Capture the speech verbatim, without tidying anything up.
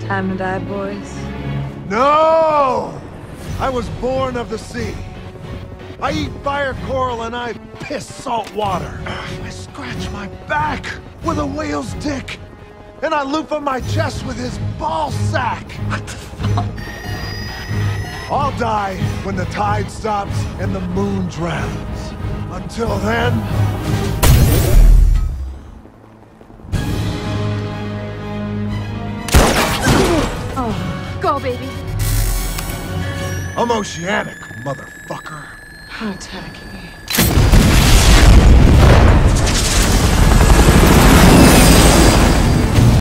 Time to die, boys? No! I was born of the sea. I eat fire coral and I piss salt water. I scratch my back with a whale's dick. And I lufa my chest with his ball sack. What the fuck? I'll die when the tide stops and the moon drowns. Until then... Oh, go, baby. I'm oceanic, motherfucker. How attacking.